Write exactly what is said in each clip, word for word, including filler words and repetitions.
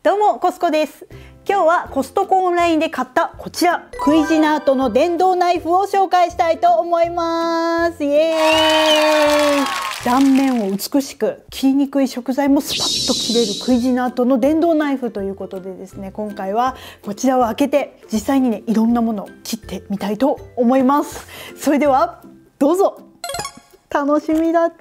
どうもコスコです。今日はコストコオンラインで買ったこちらクイジナートの電動ナイフを紹介したいと思います。イエーイ。断面を美しく切りにくい食材もスパッと切れるクイジナートの電動ナイフということでですね、今回はこちらを開けて実際にねいろんなものを切ってみたいと思います。それではどうぞ。楽しみだった。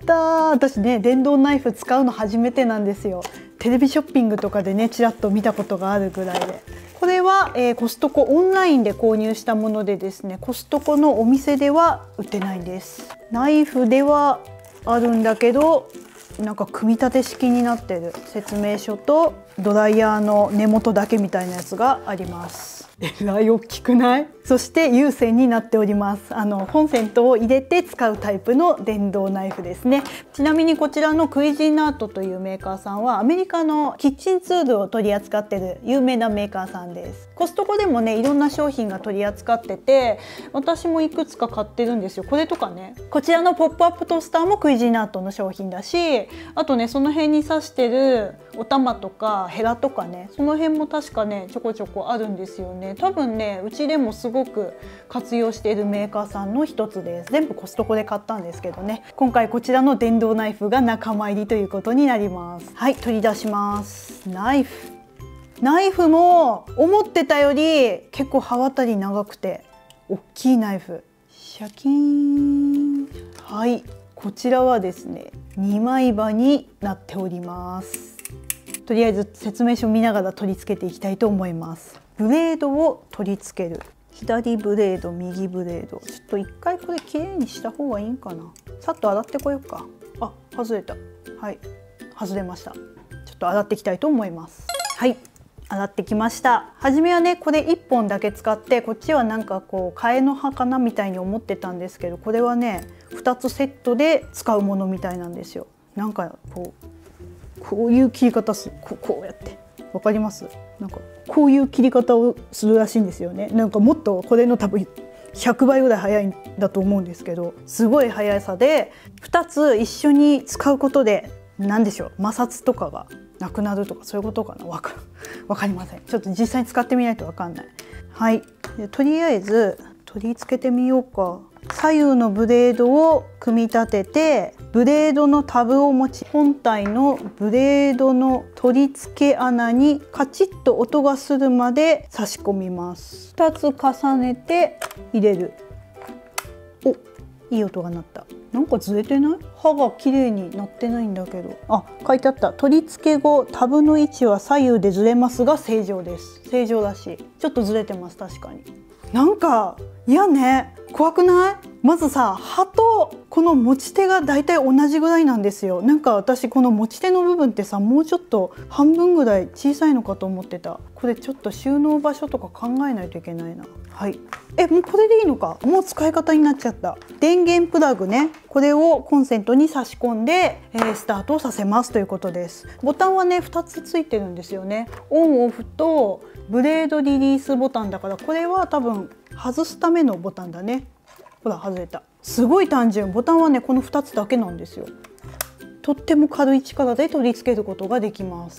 私ね電動ナイフ使うの初めてなんですよ。テレビショッピングとかでねちらっと見たことがあるぐらいで、これは、えー、コストコオンラインで購入したものでですね、コストコのお店では売ってないんです。ナイフではあるんだけど、なんか組み立て式になってる説明書とドライヤーの根元だけみたいなやつがあります。えらい大きくない？そして有線になっております。あのコンセントを入れて使うタイプの電動ナイフですね。ちなみにこちらのクイジナートというメーカーさんはアメリカのキッチンツールを取り扱っている有名なメーカーさんです。コストコでもねいろんな商品が取り扱ってて、私もいくつか買ってるんですよ。これとかね、こちらのポップアップトースターもクイジナートの商品だし、あとねその辺に刺してるお玉とかヘラとかね、その辺も確かねちょこちょこあるんですよね。多分ねうちでもすごく活用しているメーカーさんの一つです。全部コストコで買ったんですけどね、今回こちらの電動ナイフが仲間入りということになります。はい、取り出します。ナイフナイフも思ってたより結構刃渡り長くて大きいナイフ。シャキーン。はい、こちらはですねにまい刃になっております。とりあえず説明書見ながら取り付けていきたいと思います。ブレードを取り付ける。左ブレード、右ブレード。ちょっと一回これきれいにした方がいいんかな。さっと洗ってこようか。あ、外れた。はい、外れました。ちょっと洗っていきたいと思います。はい、洗ってきました。初めはねこれいっぽんだけ使って、こっちはなんかこう替えの刃かなみたいに思ってたんですけど、これはねふたつセットで使うものみたいなんですよ。なんかこうこういう切り方する。こう、こうやってわかります？なんかこういう切り方をするらしいんですよね。なんかもっとこれの多分ひゃくばいぐらい早いんだと思うんですけど、すごい速さでふたつ一緒に使うことで何でしょう、摩擦とかがなくなるとかそういうことかな。わかわかりません。ちょっと実際に使ってみないとわかんない。はい、でとりあえず取り付けてみようか。左右のブレードを組み立てて、ブレードのタブを持ち、本体のブレードの取り付け穴にカチッと音がするまで差し込みます。ふたつ重ねて入れる。お、いい音が鳴った。なんかずれてない？刃が綺麗になってないんだけど。あ、書いてあった。取り付け後タブの位置は左右でずれますが正常です。正常らしい。ちょっとずれてます。確かに。なんかいやね、怖くない？まずさ、刃とこの持ち手がだいたい同じぐらいなんですよ。なんか私この持ち手の部分ってさ、もうちょっと半分ぐらい小さいのかと思ってた。これちょっと収納場所とか考えないといけないな。はい、え、もうこれでいいのか。もう使い方になっちゃった。電源プラグね、これをコンセントに差し込んで、えー、スタートをさせますということです。ボタンはねふたつついてるんですよね。オンオフとブレードリリースボタンだから、これは多分外すためのボタンだね。ほら外れた。すごい単純。ボタンはねこのふたつだけなんですよ。とっても軽い力で取り付けることができます。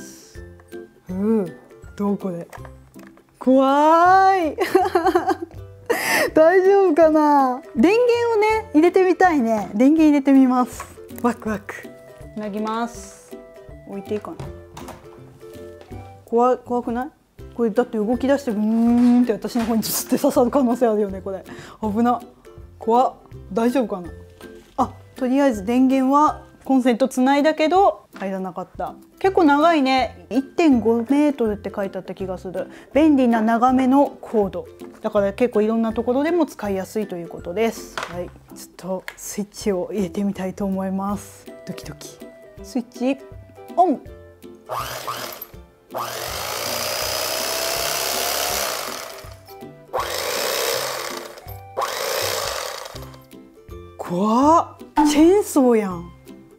うん、どうこれ。怖い大丈夫かな。電源をね入れてみたいね。電源入れてみます。ワクワク。つなぎます。置いていいかな。怖怖くない？これだって動き出してブーンって私の方にずって刺さる可能性あるよね。これ危な。怖っ。大丈夫かな。あ、とりあえず電源はコンセントつないだけど入らなかった。結構長いね。 いってんごメートルって書いてあった気がする。便利な長めのコードだから結構いろんなところでも使いやすいということです。はい、ちょっとスイッチを入れてみたいと思います。ドキドキ。スイッチオン。怖っ。チェーンソーやん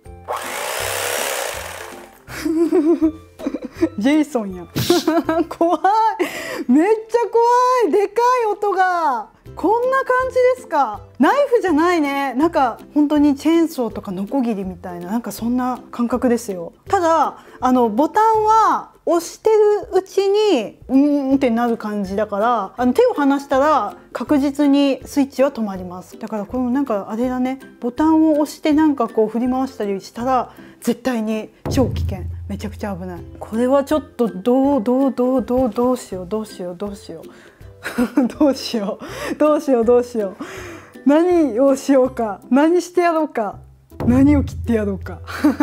ジェイソンやん怖い。めっちゃ怖い。でかい音が。こんな感じですか。ナイフじゃないね。なんか本当にチェーンソーとかノコギリみたいな、なんかそんな感覚ですよ。ただあのボタンは押してるうちにうーんってなる感じだから、あの手を離したら確実にスイッチは止まります。だからこのなんかあれだね、ボタンを押してなんかこう振り回したりしたら絶対に超危険、めちゃくちゃ危ない。これはちょっとどうどうどうどうどうしようどうしようどうしようどうしようどうしようどうしよう何をしようか、何してやろうか、何を切ってやろうか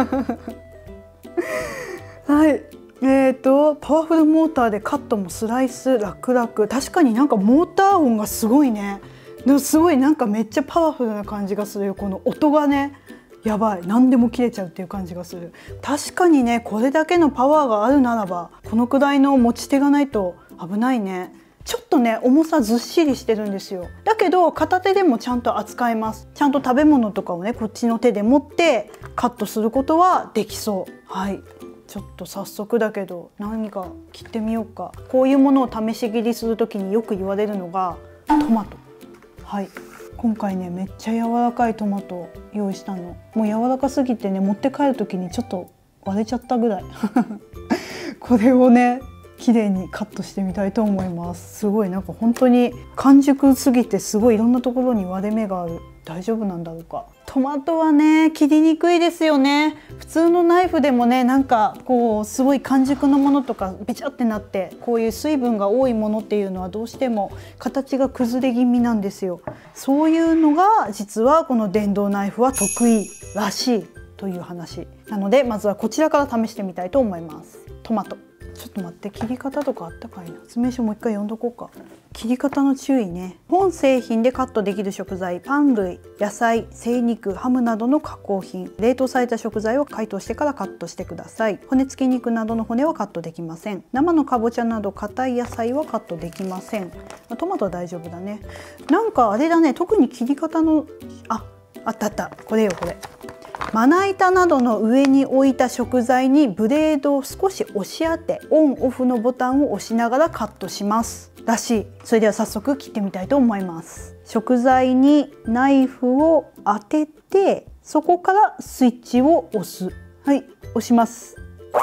はい、えーとパワフルモーターでカットもスライス楽々。確かになんかモーター音がすごいね。でもすごいなんかめっちゃパワフルな感じがするよ。この音がね、やばい、何でも切れちゃうっていう感じがする。確かにね、これだけのパワーがあるならばこのくらいの持ち手がないと危ないね。ちょっとね重さずっしりしてるんですよ。だけど片手でもちゃんと扱えます。ちゃんと食べ物とかをねこっちの手で持ってカットすることはできそう。はい、ちょっと早速だけど何か切ってみようか。こういうものを試し切りする時によく言われるのがトマト。はい、今回ねめっちゃ柔らかいトマト用意したの。もう柔らかすぎてね持って帰る時にちょっと割れちゃったぐらいこれをね綺麗にカットしてみたいと思います。すごいなんか本当に完熟すぎてすごいいろんなところに割れ目がある。大丈夫なんだろうか。トマトはね切りにくいですよね。普通のナイフでもねなんかこうすごい完熟のものとかべちゃってなって、こういう水分が多いものっていうのはどうしても形が崩れ気味なんですよ。そういうのが実はこの電動ナイフは得意らしいという話なので、まずはこちらから試してみたいと思います。トマト、ちょっと待って、切り方とかあったかいな。説明書もう一回読んどこうか。切り方の注意ね。本製品でカットできる食材、パン類、野菜、精肉、ハムなどの加工品、冷凍された食材を解凍してからカットしてください。骨付き肉などの骨はカットできません。生のかぼちゃなど硬い野菜はカットできません。トマトは大丈夫だね。なんかあれだね、特に切り方のああったあった、これよこれ。まな板などの上に置いた食材にブレードを少し押し当て、オンオフのボタンを押しながらカットしますらしい。それでは早速切ってみたいと思います。食材にナイフを当てて、そこからスイッチを押す。はい、押します。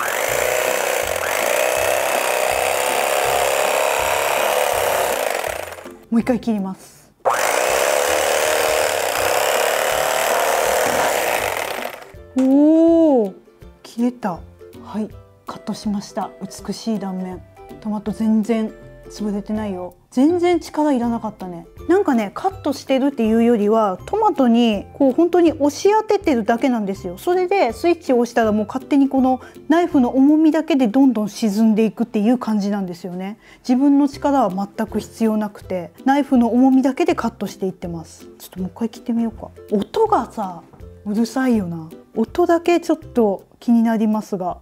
もう一回切ります。おお、切れた。はい、カットしました。美しい断面。トマト全然潰れてないよ。全然力いらなかったね。なんかね、カットしてるっていうよりはトマトにこう本当に押し当ててるだけなんですよ。それでスイッチを押したらもう勝手にこのナイフの重みだけでどんどん沈んでいくっていう感じなんですよね。自分の力は全く必要なくて、ナイフの重みだけでカットしていってます。ちょっともう一回切ってみようか。音がさ、うるさいよな。音だけちょっと気になりますが、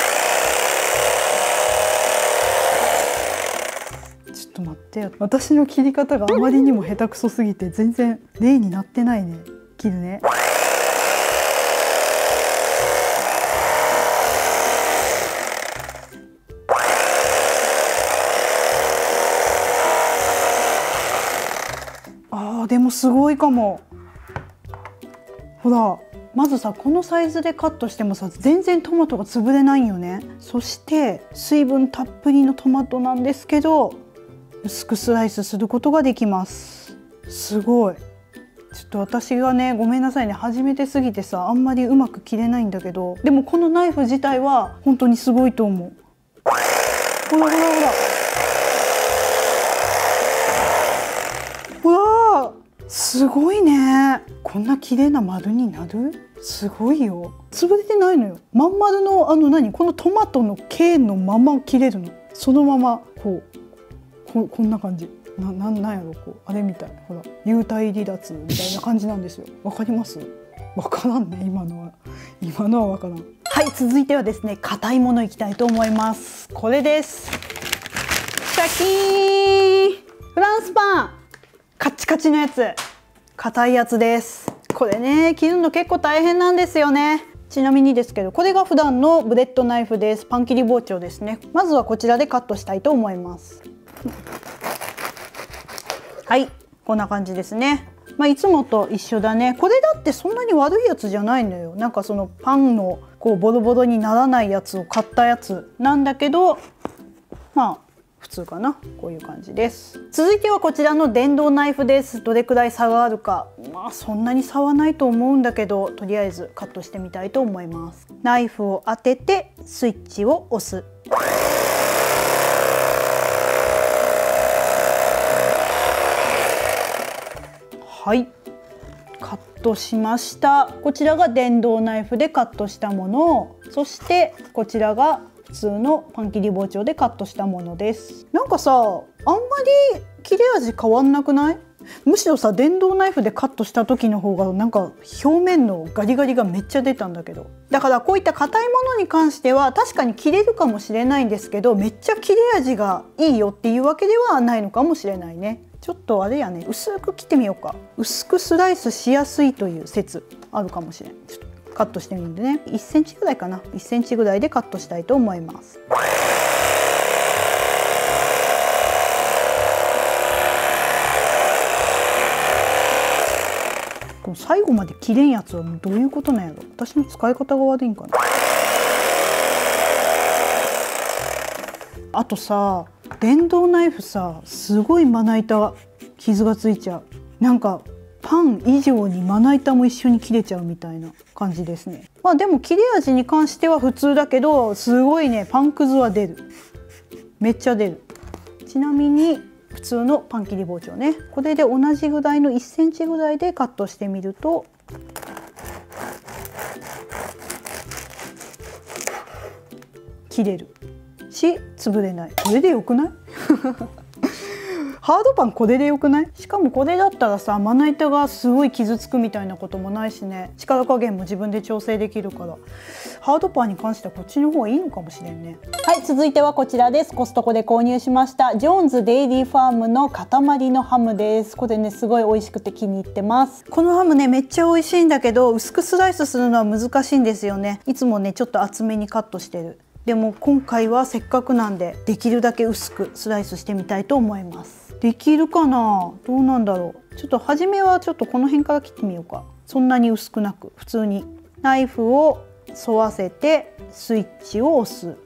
ちょっと待って、私の切り方があまりにも下手くそすぎて全然例になってないね。切るね。あーでもすごいかも。ほら、まずさ、このサイズでカットしてもさ全然トマトが潰れないんよね。そして水分たっぷりのトマトなんですけど薄くスライスすることができます。すごい。ちょっと私がね、ごめんなさいね、初めてすぎてさあんまりうまく切れないんだけど、でもこのナイフ自体は本当にすごいと思う。ほらほらほらほら、すごいね。こんな綺麗な丸になる？すごいよ。潰れてないのよ。まん丸のあの何、このトマトの径のまま切れるの。そのままこう こ, こんな感じ。な, な, なんやろこうあれみたい。ほら幽体離脱みたいな感じなんですよ。わかります？わからんね、今のは。今のはわからん。はい、続いてはですね、硬いものいきたいと思います。これです。シャキーン、フランスパン。カッチカチのやつ、硬いやつです。これね、切るの結構大変なんですよね。ちなみにですけど、これが普段のブレッドナイフです。パン切り包丁ですね。まずはこちらでカットしたいと思います。はい、こんな感じですね。まあ、いつもと一緒だね。これだってそんなに悪いやつじゃないのよ。なんかそのパンのこうボロボロにならないやつを買ったやつなんだけど、まあ普通かな。こういう感じです。続いてはこちらの電動ナイフです。どれくらい差があるか、まあそんなに差はないと思うんだけど、とりあえずカットしてみたいと思います。ナイフを当ててスイッチを押す。はい、カットしました。こちらが電動ナイフでカットしたもの、そしてこちらが普通のパン切り包丁でカットしたものです。なんかさ、あんまり切れ味変わんなくない？むしろさ、電動ナイフでカットした時の方がなんか表面のガリガリがめっちゃ出たんだけど、だからこういった硬いものに関しては確かに切れるかもしれないんですけど、めっちゃ切れ味がいいよっていうわけではないのかもしれないね。ちょっとあれやね、薄く切ってみようか。薄くスライスしやすいという説あるかもしれない。ちょっとカットしてみるんでね、いっセンチぐらいかな、いっセンチぐらいでカットしたいと思います。この最後まで切れんやつはどういうことなんやろ。私の使い方が悪いんかな。あとさ、電動ナイフさ、すごいまな板傷がついちゃう。なんかパン以上にまな板も一緒に切れちゃうみたいな感じですね。まあでも切れ味に関しては普通だけど、すごいね、パンくずは出る。めっちゃ出る。ちなみに普通のパン切り包丁ね、これで同じぐらいのいっセンチぐらいでカットしてみると切れるし潰れない。これでよくない？ハードパンこれでよくない？しかもこれだったらさ、まな板がすごい傷つくみたいなこともないしね、力加減も自分で調整できるから、ハードパンに関してはこっちの方がいいのかもしれんね。はい、続いてはこちらです。コストコで購入しましたジョーンズデイリーファームの塊のハムです。これね、すごい美味しくて気に入ってます。このハムね、めっちゃ美味しいんだけど、薄くスライスするのは難しいんですよね。いつもね、ちょっと厚めにカットしてる。でも今回はせっかくなんで、できるだけ薄くスライスしてみたいと思います。できるかな、どうなんだろう。ちょっと初めはちょっとこの辺から切ってみようか。そんなに薄くなく、普通にナイフを沿わせてスイッチを押す。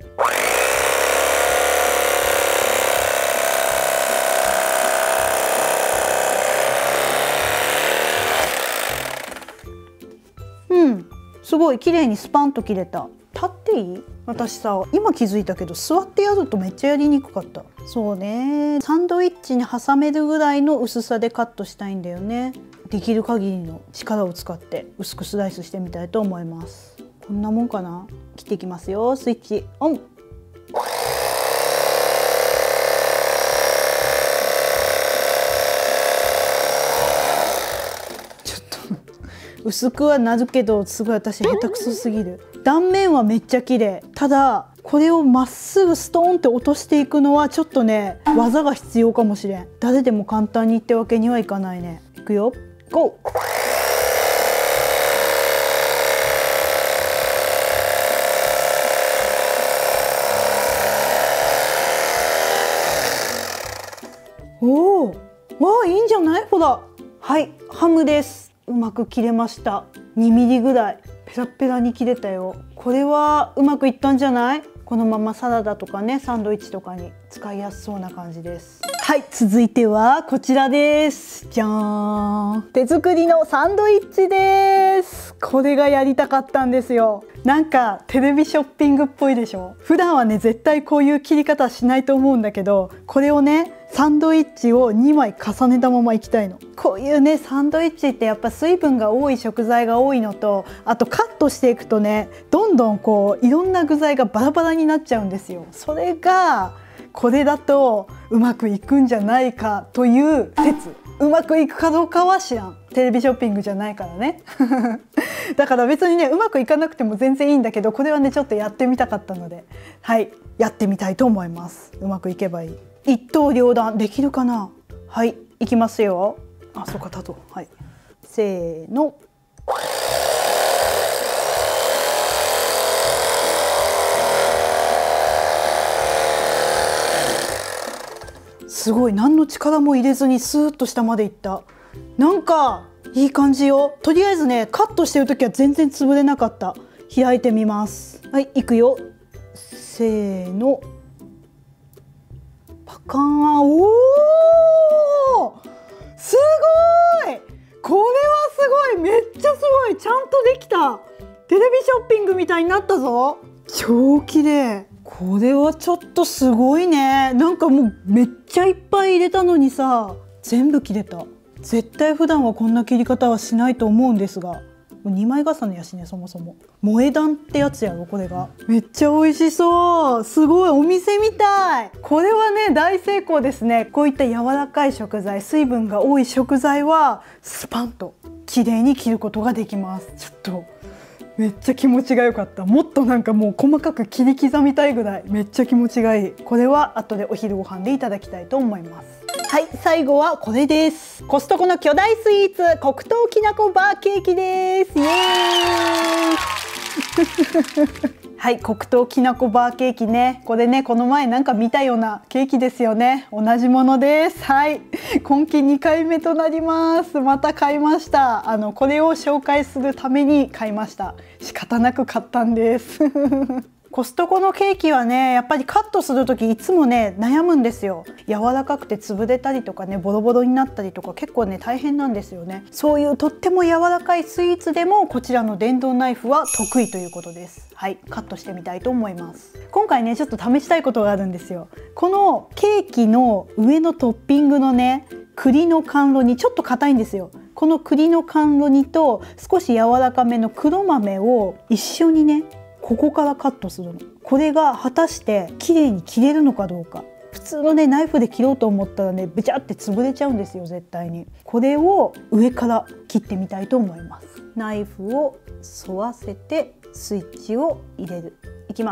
うん、すごい綺麗にスパンと切れた。立っていい？私さ、今気づいたけど座ってやるとめっちゃやりにくかった。そうね、サンドイッチに挟めるぐらいの薄さでカットしたいんだよね。できる限りの力を使って薄くスライスしてみたいと思います。こんなもんかな。切っていきますよ。スイッチオン。ちょっと薄くはなるけど、すごい私下手くそすぎる。断面はめっちゃ綺麗。ただこれをまっすぐストーンって落としていくのはちょっとね、技が必要かもしれん。誰でも簡単にってわけにはいかないね。いくよ、ゴー。おお、わあ、いいんじゃない？ほら、はい、ハムです。うまく切れました。にミリぐらいペラペラに切れたよ。これはうまくいったんじゃない？このままサラダとかね、サンドイッチとかに使いやすそうな感じです。はい、続いてはこちらです。じゃーん、手作りのサンドイッチです。これがやりたかったんですよ。なんかテレビショッピングっぽいでしょ。普段はね、絶対こういう切り方しないと思うんだけど、これをね、サンドイッチをにまい重ねたままいきたいの。こういうね、サンドイッチってやっぱ水分が多い食材が多いのと、あとカットしていくとね、どんどんこういろんな具材がバラバラになっちゃうんですよ。それがこれだとうまくいくんじゃないかという説。うまくいくかどうかは知らん。テレビショッピングじゃないからね。だから別にね、うまくいかなくても全然いいんだけど、これはねちょっとやってみたかったので、はい、やってみたいと思います。うまくいけばいい。一刀両断できるかな。はい、いきますよ。あ、そうか、だと、はい、せーの。すごい、何の力も入れずにスーッと下までいった。なんかいい感じよ。とりあえずね、カットしてる時は全然潰れなかった。 開いてみます。はい、いくよ。せーの。パカーン。おお、すごい。これはすごい、めっちゃすごい、ちゃんとできた。テレビショッピングみたいになったぞ。超綺麗。これはちょっとすごいね。なんかもうめっちゃいっぱい入れたのにさ、全部切れた。絶対普段はこんな切り方はしないと思うんですが、にまい重ねやしね、そもそも萌え断ってやつやろ。これがめっちゃ美味しそう。すごい、お店みたい。これはね、大成功ですね。こういった柔らかい食材、水分が多い食材はスパンと綺麗に切ることができます。ちょっとめっちゃ気持ちが良かった。もっとなんかもう細かく切り刻みたいぐらいめっちゃ気持ちがいい。これは後でお昼ご飯でいただきたいと思います。はい、最後はこれです。コストコの巨大スイーツ、黒糖きなこバーケーキです。イエーイはい、黒糖きなこバーケーキね。これね、この前なんか見たようなケーキですよね。同じものです。はい、今期にかいめとなります。また買いました。あのこれを紹介するために買いました。仕方なく買ったんです。コストコのケーキはね、やっぱりカットする時いつもね悩むんですよ。柔らかくて潰れたりとかね、ボロボロになったりとか結構ね大変なんですよね。そういうとっても柔らかいスイーツでもこちらの電動ナイフは得意ということです。はい、カットしてみたいと思います。今回ねちょっと試したいことがあるんですよ。このケーキの上のトッピングのね、栗の甘露煮、ちょっと硬いんですよ。この栗の甘露煮と少し柔らかめの黒豆を一緒にね、ここからカットするの。これが果たして綺麗に切れるのかどうか。普通のねナイフで切ろうと思ったらね、べちゃって潰れちゃうんですよ、絶対に。これを上から切ってみたいと思います。ナイフを沿わせてスイッチを入れる。いきます。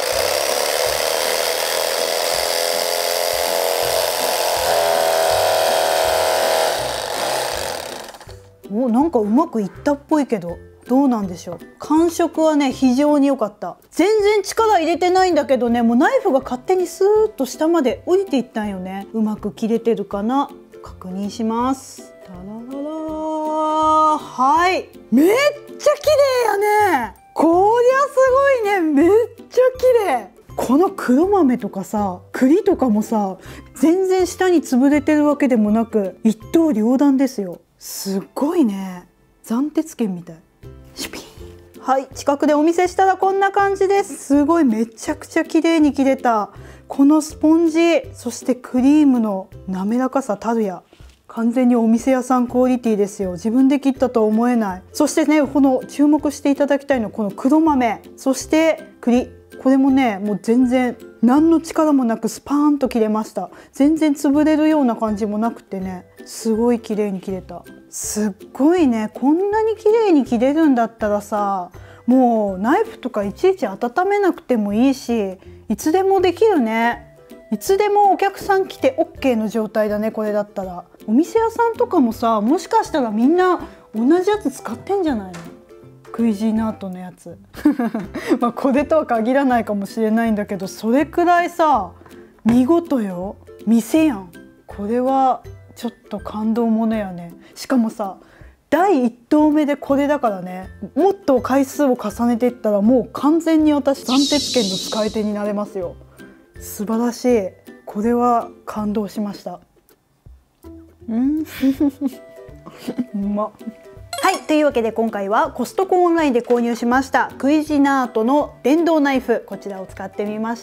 お、なんかうまくいったっぽいけど、どうなんでしょう。感触はね非常に良かった。全然力入れてないんだけどね、もうナイフが勝手にスーッと下まで降りていったんよね。うまく切れてるかな、確認します。タラララ、はい、めっちゃ綺麗やね。こりゃすごいね、めっちゃ綺麗。この黒豆とかさ、栗とかもさ、全然下に潰れてるわけでもなく一刀両断ですよ。すっごいね、斬鉄剣みたい。シュピーン。はい、近くでお見せしたらこんな感じです。すごい、めちゃくちゃ綺麗に切れた。このスポンジ、そしてクリームの滑らかさたるや、完全にお店屋さんクオリティですよ。自分で切ったとは思えない。そしてね、この注目していただきたいのはこの黒豆、そして栗。これもね、もう全然何の力もなくスパーンと切れました。全然潰れるような感じもなくてね、すごい綺麗に切れた。すっごいね、こんなに綺麗に切れるんだったらさ、もうナイフとかいちいち温めなくてもいいし、いつでもできるね。いつでもお客さん来て オーケー の状態だね、これだったら。お店屋さんとかもさ、もしかしたらみんな同じやつ使ってんじゃないの？クイジーナートのやつ。まあこれとは限らないかもしれないんだけど、それくらいさ見事よ。店やん。これはちょっと感動ものやね。しかもさ、だいいち刀目でこれだからね、もっと回数を重ねていったらもう完全に私斬鉄剣の使い手になれますよ。素晴らしい。これは感動しました。うんうまっ。はい、というわけで今回はコストコオンラインで購入しましたクイジナートの電動ナイフ、こちらを使ってみました。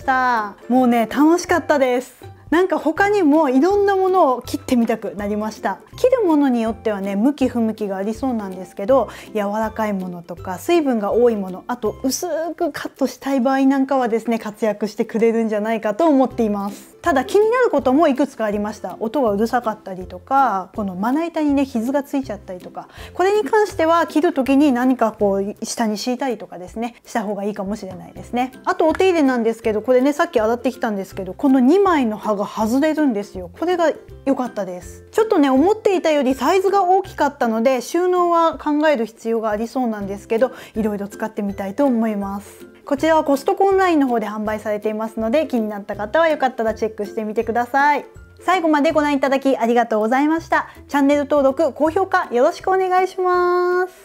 もうね、楽しかったです。なんか他にもいろんなものを切ってみたくなりました。切るものによってはね、向き不向きがありそうなんですけど、柔らかいものとか水分が多いもの、あと薄くカットしたい場合なんかはですね、活躍してくれるんじゃないかと思っています。ただ気になることもいくつかありました。音がうるさかったりとか、このまな板にね傷がついちゃったりとか、これに関しては切る時に何かこう下に敷いたりとかですね、した方がいいかもしれないですね。あとお手入れなんですけど、これねさっき洗ってきたんですけど、このにまいの刃が外れるんですよ。これが良かったです。ちょっとね思っていたよりサイズが大きかったので、収納は考える必要がありそうなんですけど、いろいろ使ってみたいと思います。こちらはコストコオンラインの方で販売されていますので、気になった方はよかったらチェックしてみてください。最後までご覧いただきありがとうございました。チャンネル登録、高評価よろしくお願いします。